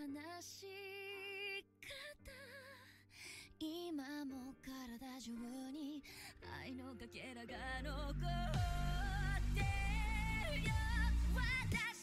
話し方今も体中に愛のかけらが残ってるよ私